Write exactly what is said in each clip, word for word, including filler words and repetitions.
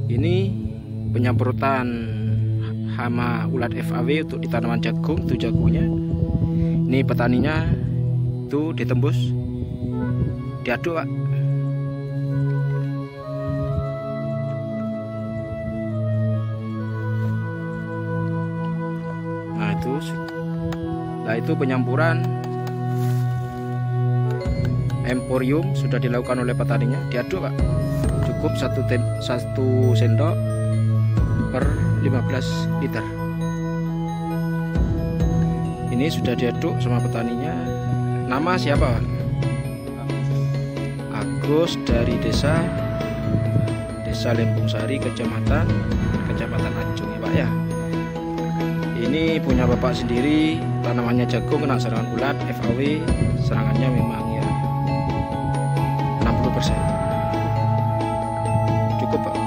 Ini penyemprotan hama ulat F A W untuk di tanaman jagung. Itu jagungnya. Ini petaninya itu ditembus, diaduk, Pak. Nah itu, nah itu penyampuran emporium sudah dilakukan oleh petaninya, diaduk, Pak. Cukup satu ten, satu sendok per lima belas liter. Ini sudah diaduk sama petaninya. Nama siapa, Pak? Agus dari desa Desa Lempung Sari, Kecamatan Kecamatan Acung, ya Pak ya. Ini punya Bapak sendiri, tanamannya jagung kena serangan ulat F A W. Serangannya memang ya enam puluh persen. Cukup, Pak.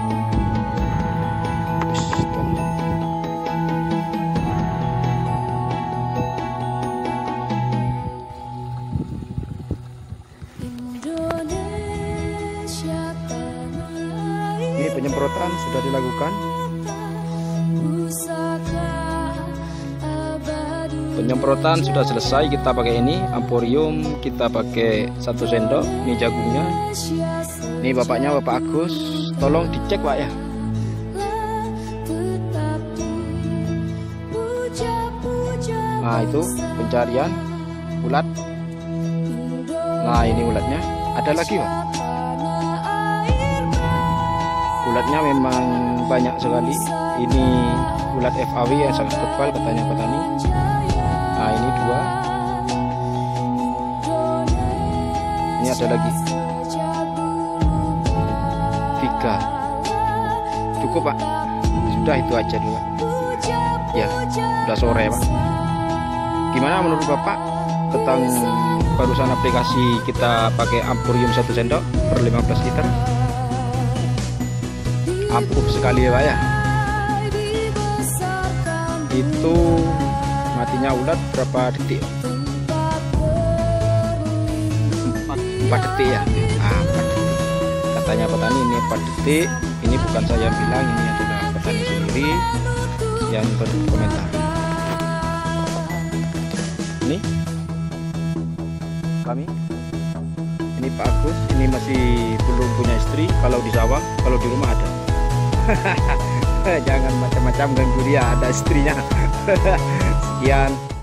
Ini penyemprotan sudah dilakukan. Penyemprotan sudah selesai. Kita pakai ini emporium, kita pakai satu sendok. Ini jagungnya. Ini bapaknya, Bapak Agus. Tolong dicek, Pak ya. Nah itu pencarian ulat. Nah ini ulatnya. Ada lagi, Pak. Ulatnya memang banyak sekali. Ini ulat F A W yang sangat tebal katanya petani. Nah ini dua. Ini ada lagi tiga. Cukup, Pak. Sudah itu aja dulu, Pak. Ya sudah sore, Pak. Gimana menurut Bapak tentang barusan aplikasi kita pakai emporium satu sendok per lima belas liter? Ampuh sekali ya, Pak ya. Itu matinya ulat berapa detik? empat detik ya. Nah, empat detik. Katanya petani ini empat detik. Ini bukan saya bilang, ini adalah petani sendiri yang berkomentar. Ini kami. Ini Pak Agus. Ini masih belum punya istri. Kalau di sawah, kalau di rumah ada. Jangan macam-macam ganggu dia, ada istrinya. Sekian.